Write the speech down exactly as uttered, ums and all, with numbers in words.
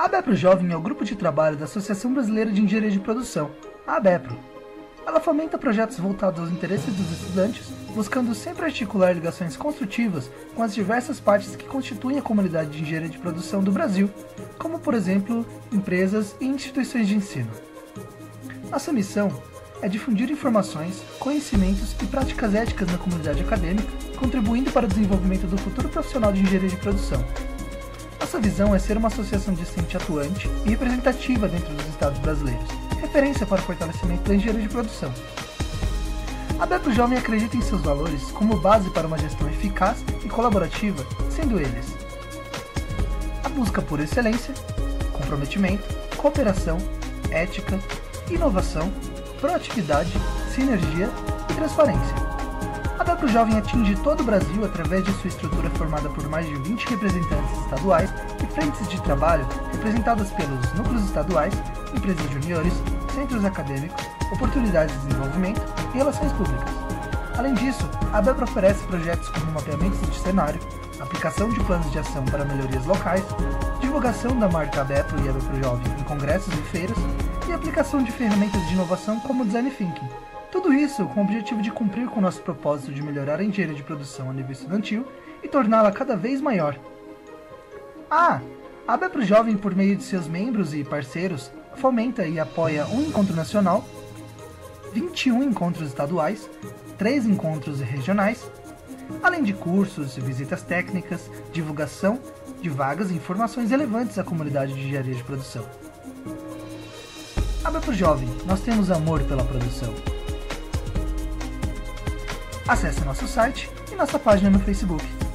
A ABEPRO Jovem é o grupo de trabalho da Associação Brasileira de Engenharia de Produção, a ABEPRO. Ela fomenta projetos voltados aos interesses dos estudantes, buscando sempre articular ligações construtivas com as diversas partes que constituem a comunidade de engenharia de produção do Brasil, como, por exemplo, empresas e instituições de ensino. Nossa missão é difundir informações, conhecimentos e práticas éticas na comunidade acadêmica, contribuindo para o desenvolvimento do futuro profissional de engenharia de produção. Nossa visão é ser uma associação discente atuante e representativa dentro dos estados brasileiros, referência para o fortalecimento da engenharia de produção. A ABEPRO Jovem acredita em seus valores como base para uma gestão eficaz e colaborativa, sendo eles a busca por excelência, comprometimento, cooperação, ética, inovação, proatividade, sinergia e transparência. A ABEPRO Jovem atinge todo o Brasil através de sua estrutura formada por mais de vinte representantes estaduais e frentes de trabalho representadas pelos núcleos estaduais, empresas juniores, centros acadêmicos, oportunidades de desenvolvimento e relações públicas. Além disso, a ABEPRO oferece projetos como mapeamento de cenário, aplicação de planos de ação para melhorias locais, divulgação da marca ABEPRO e ABEPRO Jovem em congressos e feiras e aplicação de ferramentas de inovação como o Design Thinking. Tudo isso com o objetivo de cumprir com o nosso propósito de melhorar a engenharia de produção a nível estudantil e torná-la cada vez maior. Ah, a ABEPRO Jovem, por meio de seus membros e parceiros, fomenta e apoia um encontro nacional, vinte e um encontros estaduais, três encontros regionais, além de cursos, visitas técnicas, divulgação de vagas e informações relevantes à comunidade de engenharia de produção. ABEPRO Jovem, nós temos amor pela produção. Acesse nosso site e nossa página no Facebook.